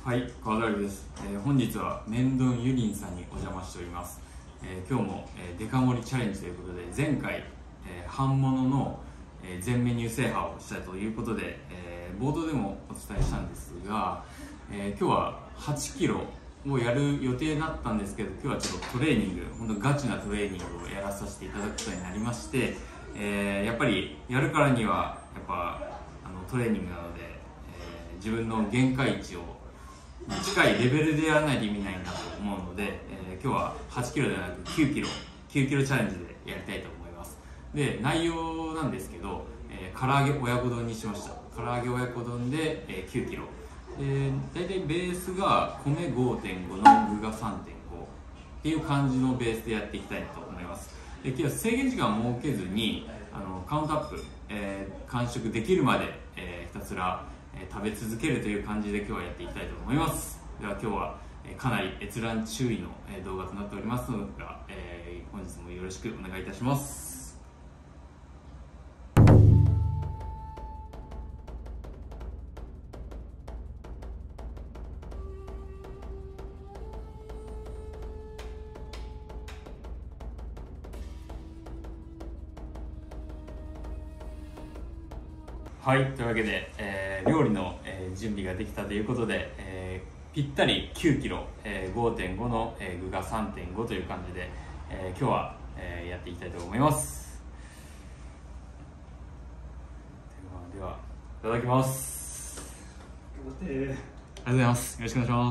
はい、川田です。本日はメンドンユリンさんにお邪魔しております。今日も、デカ盛りチャレンジということで、前回、半物の、全メニュー制覇をしたということで、冒頭でもお伝えしたんですが、今日は8キロをやる予定だったんですけど、今日はちょっとトレーニング、本当ガチなトレーニングをやらさせていただくことになりまして、やっぱりやるからにはやっぱトレーニングなので、自分の限界値を近いレベルでやらないと意味ないなと思うので、今日は8キロではなく9キロチャレンジでやりたいと思います。で、内容なんですけど、唐揚げ親子丼にしました。唐揚げ親子丼で、9キロで、大体ベースが米 5.5 の具が 3.5 っていう感じのベースでやっていきたいと思います。で、今日は制限時間を設けずにカウントアップ、完食できるまで、ひたすら食べ続けるという感じで今日はやっていきたいと思います。では今日はかなり閲覧注意の動画となっておりますので、本日もよろしくお願いいたします。はい、というわけで、料理の、準備ができたということで、ぴったり9キロ、5.5 の、具が 3.5 という感じで、今日は、やっていきたいと思います。では、いただきます。ありがとうございます。よろしくお願いします。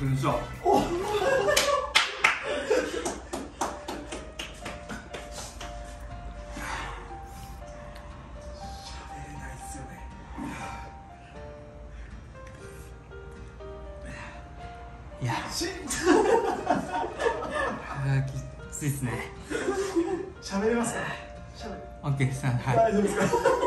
くりした。 おいやきついですね。 喋れますか？ オッケーさん、はい。 大丈夫ですか？